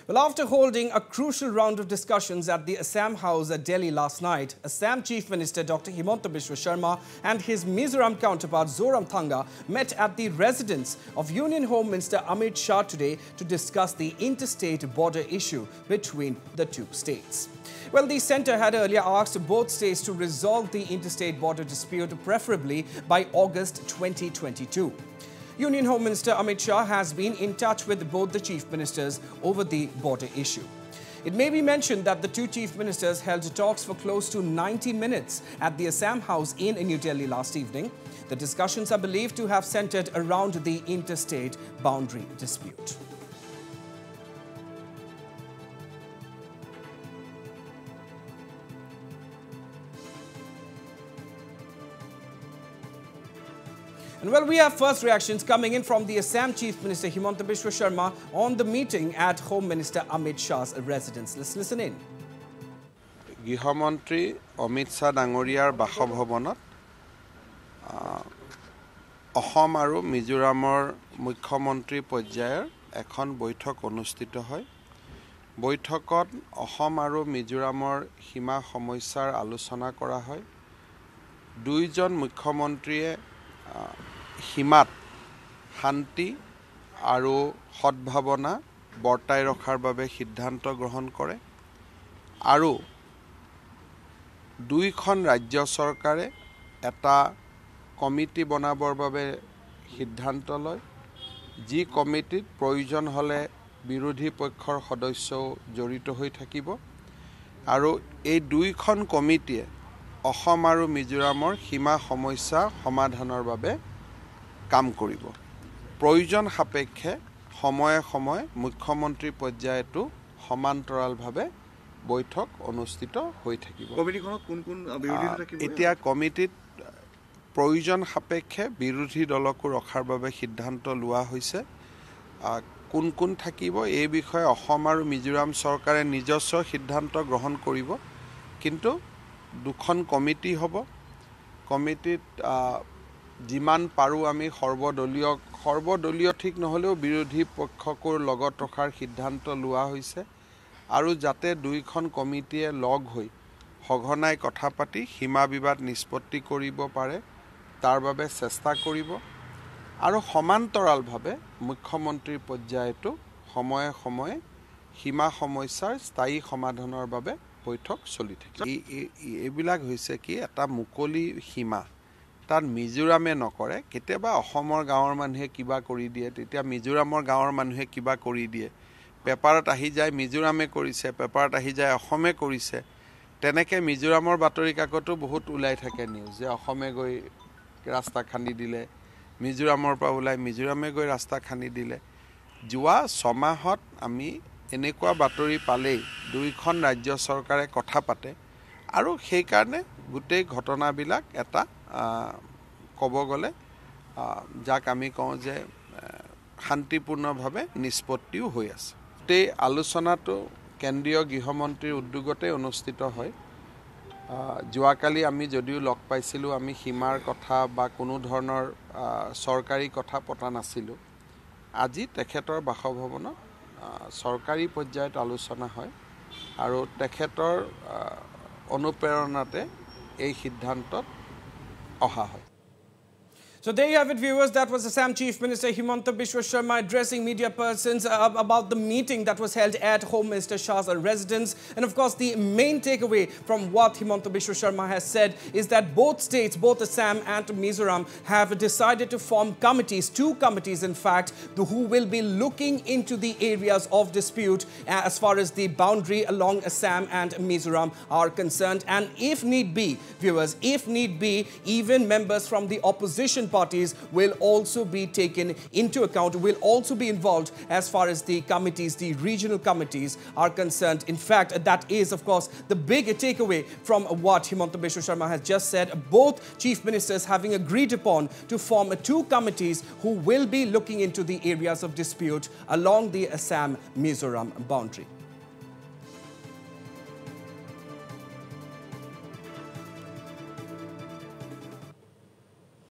Well, after holding a crucial round of discussions at the Assam House at Delhi last night, Assam Chief Minister Dr. Himanta Biswa Sharma and his Mizoram counterpart Zoramthanga met at the residence of Union Home Minister Amit Shah today to discuss the interstate border issue between the two states. Well, the centre had earlier asked both states to resolve the interstate border dispute preferably by August 2022. Union Home Minister Amit Shah has been in touch with both the chief ministers over the border issue. It may be mentioned that the two chief ministers held talks for close to 90 minutes at the Assam House in New Delhi last evening. The discussions are believed to have centred around the interstate boundary dispute. And well, we have first reactions coming in from the Assam Chief Minister Himanta Biswa Sharma on the meeting at Home Minister Amit Shah's residence. Let's listen in. Gihomantri Amit Shah Dangoriar Basobhavanot Ahom aru Mizoramor Mukhyamantri Porjayar ekhon boithok onusthito hoy. Boithokot Ahom aru Mizoramor hima samosyar alochona kora hoy. Duijon Mukhyamantrie Himmat শান্তি আৰু সদ্ভাৱনা বৰ্তাই ৰখাৰ বাবে সিদ্ধান্ত গ্ৰহণ কৰে আৰু দুইখন ৰাজ্য চৰকাৰে এটা কমিটি বনাবৰ বাবে সিদ্ধান্ত লয় যি কমিটিত প্ৰয়োজন হলে বিৰোধী পক্ষৰ সদস্য জড়িত হৈ থাকিব আৰু এই দুইখন কমিটিয়ে অসম আৰু মিজোৰামৰ সীমা সমস্যা সমাধানৰ বাবে কাম কৰিব প্ৰয়োজন সাপেক্ষে সময়ে সময়ে মুখ্যমন্ত্ৰী পৰ্যায়তো সমান্তৰালভাৱে বৈঠক অনুষ্ঠিত হৈ থাকিব কমিটিখনত কোন কোন বিৰোধী থাকিব এতিয়া কমিটিত প্ৰয়োজন সাপেক্ষে বিৰোধী দলক ৰখাৰ বাবে সিদ্ধান্ত লোৱা হৈছে কোন কোন থাকিব এই বিষয়ে অসম আৰু মিজোৰাম চৰকাৰে নিজস্ব সিদ্ধান্ত গ্ৰহণ কৰিব কিন্তু দুখন কমিটি হ'ব কমিটিত যিমান পাৰো আমি সৰ্বদলীয় ঠিক নহলেও বিৰোধী পক্ষকৰ লগত ৰখাৰ সিদ্ধান্ত লোৱা হৈছে আৰু যাতে দুইখন কমিটিয়ে লগ হৈ সঘনাই কথা পাতি সীমা বিবাদ নিষ্পত্তি কৰিব পাৰে তাৰ বাবে চেষ্টা কৰিব আৰু সমান্তৰালভাৱে মুখ্যমন্ত্ৰীৰ পৰ্যায়তো সময়ে সময়ে সীমা সমস্যাৰ স্থায়ী সমাধানৰ বাবে বৈঠক চলি থাকে এইবিলাক হৈছে কি এটা মুকলি সীমা তার মিজোৰামে নকৰে কেতিয়াবা অসমৰ গাঁৱৰ মানুহে কিবা কৰি দিয়ে তেতিয়া মিজোৰামৰ গাঁৱৰ মানুহে কিবা কৰি দিয়ে পেপাৰত আহি যায় মিজোৰামে কৰিছে পেপাৰত আহি যায় অসমে কৰিছে তেনেকে মিজোৰামৰ বাতৰি কাকতো বহুত উলাই থাকে নিউজ যে অসমে গৈ ৰাস্তা খান্দি দিলে মিজোৰামৰ পৰা উলাই মিজোৰামে গৈ ৰাস্তা খান্দি দিলে যোৱা সমাহত আমি এনেকুৱা বাতৰি পালেই দুইখন ৰাজ্য চৰকাৰে কথা পাতে আৰু সেই কাৰণে গোটেই ঘটনাবিলাক এটা কব গলে যাক আমি কওঁ যে শান্তিপূৰ্ণভাৱে নিষ্পত্তিও হৈ আছে তে আলোচনাটো কেন্দ্ৰীয় গৃহমন্ত্ৰীৰ উদ্যোগতে অনুষ্ঠিত হয় যোৱাকালি আমি যদিও লগ পাইছিলো আমি সীমাৰ কথা বা কোনো ধৰণৰ চৰকাৰী কথা পতা নাছিলো আজি তেখেতৰ বাসভৱনত চৰকাৰী পৰ্যায়ত আলোচনা হয় আৰু তেখেতৰ অনুপ্ৰেৰণাতে এই সিদ্ধান্তত অহা হয় So there you have it, viewers. That was Assam Chief Minister Himanta Biswa Sharma addressing media persons about the meeting that was held at Home Minister Shah's residence. And of course, the main takeaway from what Himanta Biswa Sharma has said is that both states, both Assam and Mizoram, have decided to form committees, two committees in fact, who will be looking into the areas of dispute as far as the boundary along Assam and Mizoram are concerned. And if need be, viewers, if need be, even members from the opposition parties will also be taken into account, will also be involved as far as the committees, the regional committees are concerned. In fact, that is, of course, the big takeaway from what Himanta Biswa Sharma has just said. Both chief ministers having agreed upon to form two committees who will be looking into the areas of dispute along the Assam-Mizoram boundary.